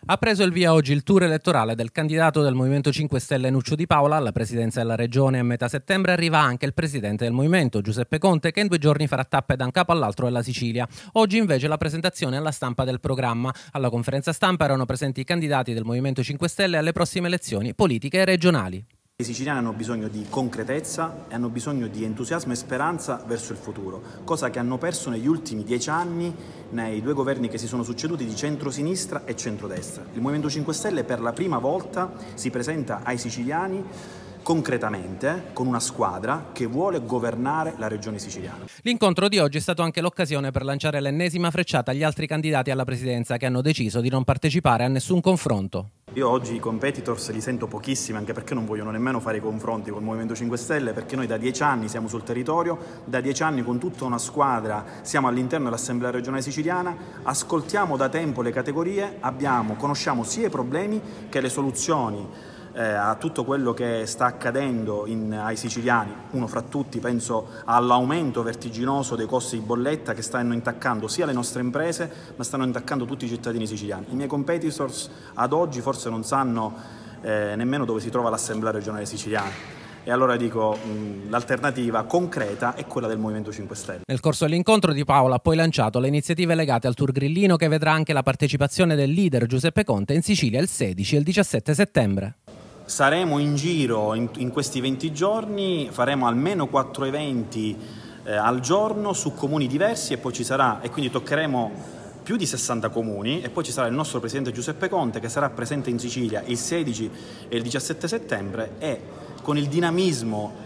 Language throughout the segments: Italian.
Ha preso il via oggi il tour elettorale del candidato del Movimento 5 Stelle Nuccio Di Paola alla presidenza della regione. A metà settembre arriva anche il presidente del Movimento, Giuseppe Conte, che in 2 giorni farà tappe da un capo all'altro della Sicilia. Oggi invece la presentazione alla stampa del programma. Alla conferenza stampa erano presenti i candidati del Movimento 5 Stelle alle prossime elezioni politiche e regionali. I siciliani hanno bisogno di concretezza e hanno bisogno di entusiasmo e speranza verso il futuro, cosa che hanno perso negli ultimi 10 anni nei 2 governi che si sono succeduti di centrosinistra e centrodestra. Il Movimento 5 Stelle per la prima volta si presenta ai siciliani concretamente con una squadra che vuole governare la regione siciliana. L'incontro di oggi è stato anche l'occasione per lanciare l'ennesima frecciata agli altri candidati alla presidenza che hanno deciso di non partecipare a nessun confronto. Io oggi i competitors li sento pochissimi, anche perché non vogliono nemmeno fare i confronti col Movimento 5 Stelle, perché noi da 10 anni siamo sul territorio, da 10 anni con tutta una squadra siamo all'interno dell'Assemblea regionale siciliana, ascoltiamo da tempo le categorie, conosciamo sia i problemi che le soluzioni a tutto quello che sta accadendo ai siciliani. Uno fra tutti penso all'aumento vertiginoso dei costi di bolletta che stanno intaccando sia le nostre imprese ma stanno intaccando tutti i cittadini siciliani. I miei competitors ad oggi forse non sanno nemmeno dove si trova l'Assemblea regionale siciliana. E allora dico, l'alternativa concreta è quella del Movimento 5 Stelle. Nel corso dell'incontro Di Paola ha poi lanciato le iniziative legate al Tour Grillino, che vedrà anche la partecipazione del leader Giuseppe Conte in Sicilia il 16 e il 17 settembre. Saremo in giro in questi 20 giorni, faremo almeno 4 eventi al giorno su comuni diversi e quindi toccheremo più di 60 comuni e poi ci sarà il nostro presidente Giuseppe Conte che sarà presente in Sicilia il 16 e il 17 settembre e con il dinamismo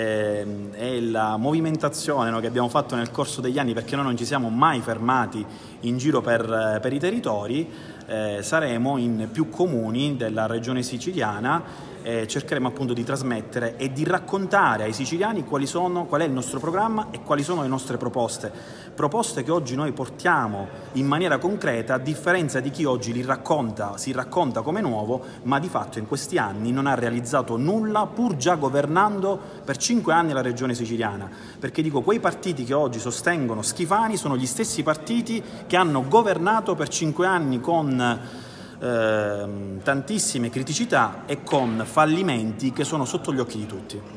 e la movimentazione che abbiamo fatto nel corso degli anni, perché noi non ci siamo mai fermati in giro per i territori, saremo in più comuni della regione siciliana e cercheremo appunto di trasmettere e di raccontare ai siciliani qual è il nostro programma e quali sono le nostre proposte che oggi noi portiamo in maniera concreta, a differenza di chi oggi si racconta come nuovo, ma di fatto in questi anni non ha realizzato nulla pur già governando per 5 anni la regione siciliana, perché dico, quei partiti che oggi sostengono Schifani sono gli stessi partiti che hanno governato per 5 anni con tantissime criticità e con fallimenti che sono sotto gli occhi di tutti.